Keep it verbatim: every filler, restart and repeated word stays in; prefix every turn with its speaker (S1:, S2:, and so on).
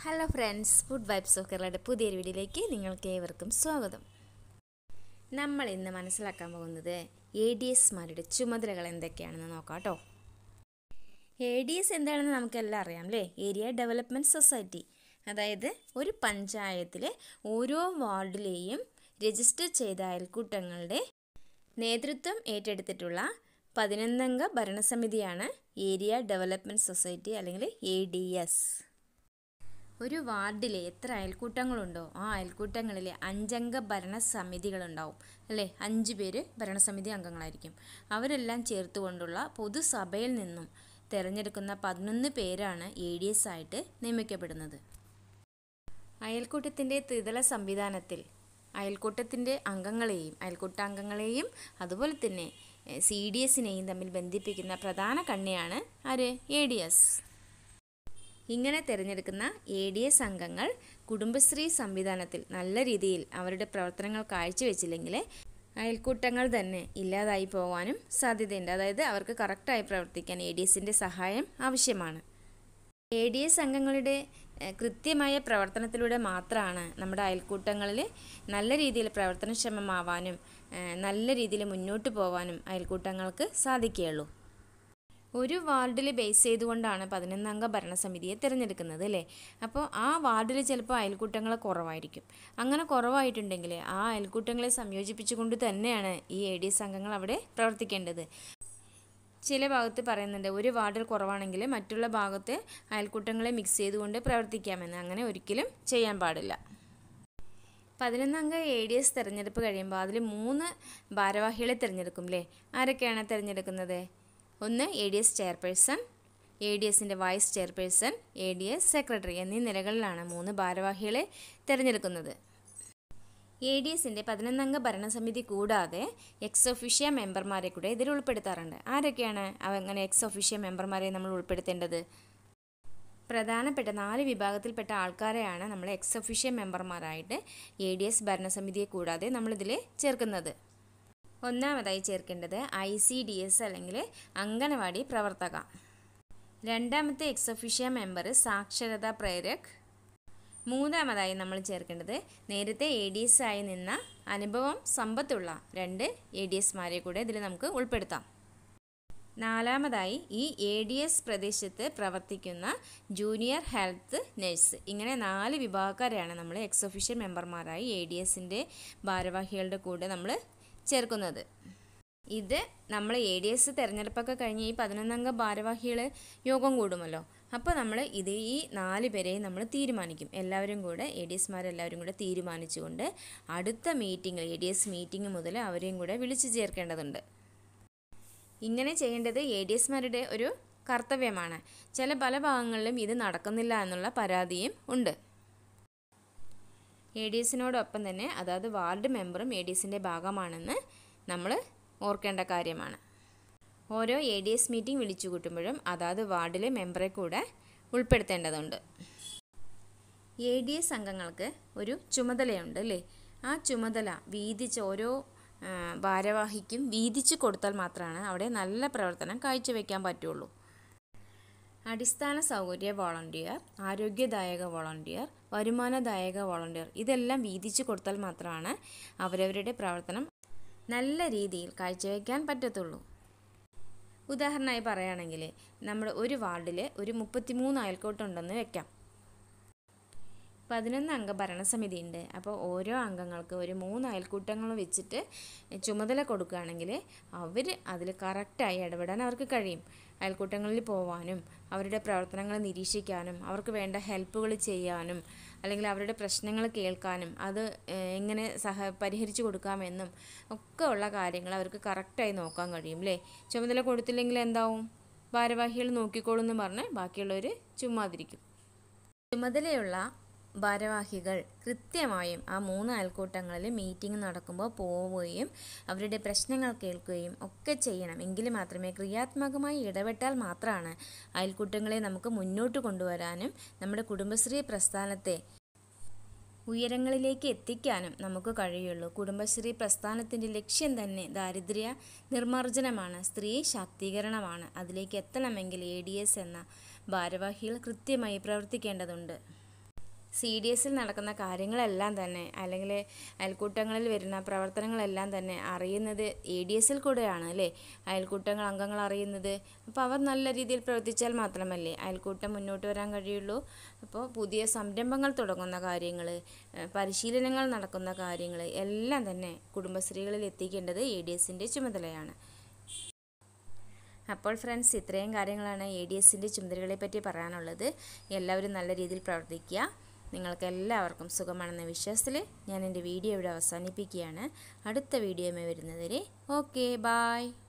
S1: Hello friends, food vibes of കേരളയുടെ പുതിയൊരു വീഡിയോയിലേക്ക് നിങ്ങൾക്ക് ഏവർക്കും സ്വാഗതം. നമ്മൾ ഇന്ന് മനസ്സിലാക്കാൻ പോകുന്നത് എ ഡി എസ്മാരുടെ ചുമതലകൾ എന്തൊക്കെയാണെന്ന് നോക്കാം കേട്ടോ. എ ഡി എസ് എന്താണെന്ന് നമുക്കെല്ലാം അറിയാം അല്ലേ? Area development society. അതായത് ഒരു പഞ്ചായത്തിലെ ഓരോ വാർഡിലെയും രജിസ്റ്റർ ചെയ്ത അയൽക്കൂട്ടങ്ങളുടെ നേതൃത്വം ഏറ്റെടുത്തിട്ടുള്ള പതിനൊന്നംഗ ഭരണസമിതിയാണ് ഏരിയ ഡെവലപ്മെൻറ്റ് സൊസൈറ്റി അല്ലെങ്കിൽ എ ഡി എസ്. ഒരു വാർഡിലെ എത്ര അയൽക്കൂട്ടങ്ങളുണ്ടോ ആ അയൽക്കൂട്ടങ്ങളിലെ അഞ്ചംഗ ഭരണസമിതികളുണ്ടാവും അല്ലേ? അഞ്ച് പേര് ഭരണസമിതി അംഗങ്ങളായിരിക്കും. അവരെല്ലാം ചേർത്തുകൊണ്ടുള്ള പൊതുസഭയിൽ നിന്നും തിരഞ്ഞെടുക്കുന്ന പതിനൊന്ന് പേരാണ് എ ഡി എസ് ആയിട്ട് നിയമിക്കപ്പെടുന്നത്. അയൽക്കൂട്ടത്തിൻ്റെ ത്രിതല സംവിധാനത്തിൽ അയൽക്കൂട്ടത്തിൻ്റെ അംഗങ്ങളെയും അയൽക്കൂട്ടാംഗങ്ങളെയും അതുപോലെ തന്നെ സി ഡി എസിനെയും തമ്മിൽ ബന്ധിപ്പിക്കുന്ന പ്രധാന കണ്ണിയാണ് ആര്? A D S. ഇങ്ങനെ തിരഞ്ഞെടുക്കുന്ന എ ഡി എസ് അംഗങ്ങൾ കുടുംബശ്രീ സംവിധാനത്തിൽ നല്ല രീതിയിൽ അവരുടെ പ്രവർത്തനങ്ങൾ കാഴ്ചവെച്ചില്ലെങ്കിൽ അയൽക്കൂട്ടങ്ങൾ തന്നെ ഇല്ലാതായി പോകാനും സാധ്യതയുണ്ട്. അതായത് അവർക്ക് കറക്റ്റായി പ്രവർത്തിക്കാൻ എ ഡി എസിൻ്റെ സഹായം ആവശ്യമാണ്. എ ഡി എസ് അംഗങ്ങളുടെ കൃത്യമായ പ്രവർത്തനത്തിലൂടെ മാത്രമാണ് നമ്മുടെ അയൽക്കൂട്ടങ്ങളിൽ നല്ല രീതിയിൽ പ്രവർത്തനക്ഷമമാവാനും നല്ല രീതിയിൽ മുന്നോട്ട് പോകാനും അയൽക്കൂട്ടങ്ങൾക്ക് സാധിക്കുകയുള്ളൂ. ഒരു വാർഡിൽ ബേസ് ചെയ്തുകൊണ്ടാണ് പതിനൊന്നംഗ ഭരണസമിതിയെ തിരഞ്ഞെടുക്കുന്നത് അല്ലേ? അപ്പോൾ ആ വാർഡിൽ ചിലപ്പോൾ അയൽക്കൂട്ടങ്ങൾ കുറവായിരിക്കും. അങ്ങനെ കുറവായിട്ടുണ്ടെങ്കിൽ ആ അയൽക്കൂട്ടങ്ങളെ സംയോജിപ്പിച്ചുകൊണ്ട് തന്നെയാണ് ഈ എ ഡി എസ് അംഗങ്ങൾ അവിടെ പ്രവർത്തിക്കേണ്ടത്. ചില ഭാഗത്ത് പറയുന്നുണ്ട് ഒരു വാർഡിൽ കുറവാണെങ്കിൽ മറ്റുള്ള ഭാഗത്തെ അയൽക്കൂട്ടങ്ങളെ മിക്സ് ചെയ്തുകൊണ്ട് പ്രവർത്തിക്കാമെന്ന്. അങ്ങനെ ഒരിക്കലും ചെയ്യാൻ പാടില്ല. പതിനൊന്നംഗ എ ഡി എസ് തിരഞ്ഞെടുപ്പ് കഴിയുമ്പോൾ അതിൽ മൂന്ന് ഭാരവാഹികളെ തിരഞ്ഞെടുക്കും അല്ലേ? ആരൊക്കെയാണ് തിരഞ്ഞെടുക്കുന്നത്? ഒന്ന് A D S chairperson, A D എസിൻ്റെ vice chairperson, A D S secretary എന്നീ നിലകളിലാണ് മൂന്ന് ഭാരവാഹികളെ തിരഞ്ഞെടുക്കുന്നത്. എ ഡി എസിൻ്റെ പതിനൊന്നംഗ ഭരണസമിതി കൂടാതെ എക്സ് ഒഫീഷ്യ മെമ്പർമാരെ കൂടെ ഇതിൽ ഉൾപ്പെടുത്താറുണ്ട്. ആരൊക്കെയാണ് അങ്ങനെ എക്സ് ഒഫീഷ്യ മെമ്പർമാരെ നമ്മൾ ഉൾപ്പെടുത്തേണ്ടത്? പ്രധാനപ്പെട്ട നാല് വിഭാഗത്തിൽപ്പെട്ട ആൾക്കാരെയാണ് നമ്മൾ എക്സ് ഒഫീഷ്യ മെമ്പർമാരായിട്ട് എ ഡി എസ് ഭരണസമിതിയെ കൂടാതെ നമ്മളിതിൽ ചേർക്കുന്നത്. ഒന്നാമതായി ചേർക്കേണ്ടത് ഐ സി ഡി എസ് അല്ലെങ്കിൽ അംഗനവാടി പ്രവർത്തക. രണ്ടാമത്തെ എക്സ് ഒഫീഷ്യ മെമ്പർ സാക്ഷരതാ പ്രേരക്. മൂന്നാമതായി നമ്മൾ ചേർക്കേണ്ടത് നേരത്തെ എ ഡി എസ് ആയി നിന്ന അനുഭവം സമ്പത്തുള്ള രണ്ട് എ ഡി എസ്മാരെ കൂടെ ഇതിൽ നമുക്ക് ഉൾപ്പെടുത്താം. നാലാമതായി ഈ എ ഡി എസ് പ്രദേശത്ത് പ്രവർത്തിക്കുന്ന ജൂനിയർ ഹെൽത്ത് നഴ്സ്. ഇങ്ങനെ നാല് വിഭാഗക്കാരെയാണ് നമ്മൾ എക്സ് ഒഫീഷ്യ മെമ്പർമാരായി എ ഡി എസിൻ്റെ ഭാരവാഹികളുടെ കൂടെ നമ്മൾ ചേർക്കുന്നത്. ഇത് നമ്മൾ എ ഡി എസ് തിരഞ്ഞെടുപ്പൊക്കെ കഴിഞ്ഞ് ഈ പതിനൊന്നംഗ ഭാരവാഹികൾ യോഗം കൂടുമല്ലോ. അപ്പോൾ നമ്മൾ ഇത് ഈ നാല് പേരെയും നമ്മൾ തീരുമാനിക്കും. എല്ലാവരും കൂടെ എ ഡി എസ്മാരെല്ലാവരും കൂടെ തീരുമാനിച്ചുകൊണ്ട് അടുത്ത meeting A D S meeting മുതൽ അവരെയും കൂടെ വിളിച്ചു ചേർക്കേണ്ടതുണ്ട്. ഇങ്ങനെ ചെയ്യേണ്ടത് എ ഡി എസ്മാരുടെ ഒരു കർത്തവ്യമാണ്. ചില പല ഭാഗങ്ങളിലും ഇത് നടക്കുന്നില്ല എന്നുള്ള പരാതിയും ഉണ്ട്. എ ഡി എസിനോടൊപ്പം തന്നെ അതായത് വാർഡ് മെമ്പറും എ ഡി എസിൻ്റെ ഭാഗമാണെന്ന് നമ്മൾ ഓർക്കേണ്ട കാര്യമാണ്. ഓരോ എ ഡി എസ് മീറ്റിംഗ് വിളിച്ചു കൂട്ടുമ്പോഴും അതാത് വാർഡിലെ മെമ്പറെ കൂടെ ഉൾപ്പെടുത്തേണ്ടതുണ്ട്. എ ഡി എസ് അംഗങ്ങൾക്ക് ഒരു ചുമതലയുണ്ട് അല്ലേ? ആ ചുമതല വീതിച്ച് ഓരോ ഭാരവാഹിക്കും വീതിച്ച് കൊടുത്താൽ മാത്രമാണ് അവിടെ നല്ല പ്രവർത്തനം കാഴ്ചവെക്കാൻ പറ്റുള്ളൂ. അടിസ്ഥാന സൗകര്യ വോളണ്ടിയർ, ആരോഗ്യദായക വോളണ്ടിയർ, വരുമാനദായക വോളണ്ടിയർ ഇതെല്ലാം വീതിച്ചു കൊടുത്താൽ മാത്രമാണ് അവരവരുടെ പ്രവർത്തനം നല്ല രീതിയിൽ കാഴ്ചവെക്കാൻ പറ്റത്തുള്ളൂ. ഉദാഹരണമായി പറയുകയാണെങ്കിൽ നമ്മുടെ ഒരു വാർഡിൽ ഒരു മുപ്പത്തിമൂന്ന് അയൽക്കൂട്ടമുണ്ടെന്ന് വെക്കാം. പതിനൊന്ന് അംഗ ഭരണസമിതി ഉണ്ട്. അപ്പോൾ ഓരോ അംഗങ്ങൾക്ക് ഒരു മൂന്ന് അയൽക്കൂട്ടങ്ങൾ വെച്ചിട്ട് ചുമതല കൊടുക്കുകയാണെങ്കിൽ അവർ അതിൽ കറക്റ്റായി ഇടപെടാൻ അവർക്ക് കഴിയും. അയൽക്കൂട്ടങ്ങളിൽ പോവാനും അവരുടെ പ്രവർത്തനങ്ങൾ നിരീക്ഷിക്കാനും അവർക്ക് വേണ്ട ഹെൽപ്പുകൾ ചെയ്യാനും അല്ലെങ്കിൽ അവരുടെ പ്രശ്നങ്ങൾ കേൾക്കാനും അത് എങ്ങനെ സഹ പരിഹരിച്ചു കൊടുക്കാമെന്നും ഒക്കെ ഉള്ള കാര്യങ്ങൾ അവർക്ക് കറക്റ്റായി നോക്കാൻ കഴിയും അല്ലേ? ചുമതല കൊടുത്തില്ലെങ്കിൽ എന്താവും? ഭാരവാഹികൾ നോക്കിക്കോളും എന്ന് പറഞ്ഞ് ബാക്കിയുള്ളവർ ചുമ്മാതിരിക്കും. ചുമതലയുള്ള ഭാരവാഹികൾ കൃത്യമായും ആ മൂന്ന് അയൽക്കൂട്ടങ്ങളിൽ മീറ്റിംഗ് നടക്കുമ്പോൾ പോവുകയും അവരുടെ പ്രശ്നങ്ങൾ കേൾക്കുകയും ഒക്കെ ചെയ്യണം. എങ്കിൽ മാത്രമേ ക്രിയാത്മകമായി ഇടപെട്ടാൽ മാത്രമാണ് അയൽക്കൂട്ടങ്ങളെ നമുക്ക് മുന്നോട്ട് കൊണ്ടുവരാനും നമ്മുടെ കുടുംബശ്രീ പ്രസ്ഥാനത്തെ ഉയരങ്ങളിലേക്ക് എത്തിക്കാനും നമുക്ക് കഴിയുള്ളൂ. കുടുംബശ്രീ പ്രസ്ഥാനത്തിൻ്റെ ലക്ഷ്യം തന്നെ ദാരിദ്ര്യ നിർമ്മാർജ്ജനമാണ്, സ്ത്രീ ശാക്തീകരണമാണ്. അതിലേക്ക് എത്തണമെങ്കിൽ എ ഡി എസ് എന്ന ഭാരവാഹികൾ കൃത്യമായി പ്രവർത്തിക്കേണ്ടതുണ്ട്. സി ഡി എസിൽ നടക്കുന്ന കാര്യങ്ങളെല്ലാം തന്നെ അല്ലെങ്കിൽ അയൽക്കൂട്ടങ്ങളിൽ വരുന്ന പ്രവർത്തനങ്ങളെല്ലാം തന്നെ അറിയുന്നത് എ ഡി എസിൽ കൂടെയാണ് അല്ലേ. അയൽക്കൂട്ടങ്ങൾ അംഗങ്ങൾ അറിയുന്നത്. അപ്പോൾ അവർ നല്ല രീതിയിൽ പ്രവർത്തിച്ചാൽ മാത്രമല്ലേ അയൽക്കൂട്ടം മുന്നോട്ട് വരാൻ കഴിയുള്ളൂ. അപ്പോൾ പുതിയ സംരംഭങ്ങൾ തുടങ്ങുന്ന കാര്യങ്ങൾ, പരിശീലനങ്ങൾ നടക്കുന്ന കാര്യങ്ങൾ എല്ലാം തന്നെ കുടുംബശ്രീകളിൽ എത്തിക്കേണ്ടത് എ ഡി എസിൻ്റെ ചുമതലയാണ്. അപ്പോൾ ഫ്രണ്ട്സ്, ഇത്രയും കാര്യങ്ങളാണ് എ ഡി എസിൻ്റെ ചുമതലകളെ പറ്റി പറയാനുള്ളത്. എല്ലാവരും നല്ല രീതിയിൽ പ്രവർത്തിക്കുക. നിങ്ങൾക്ക് എല്ലാവർക്കും സുഖമാണെന്ന വിശ്വാസത്തിൽ ഞാൻ എൻ്റെ വീഡിയോ ഇവിടെ അവസാനിപ്പിക്കുകയാണ്. അടുത്ത വീഡിയോയുമായി വരുന്നതുവരെ ഓക്കെ ബായ്.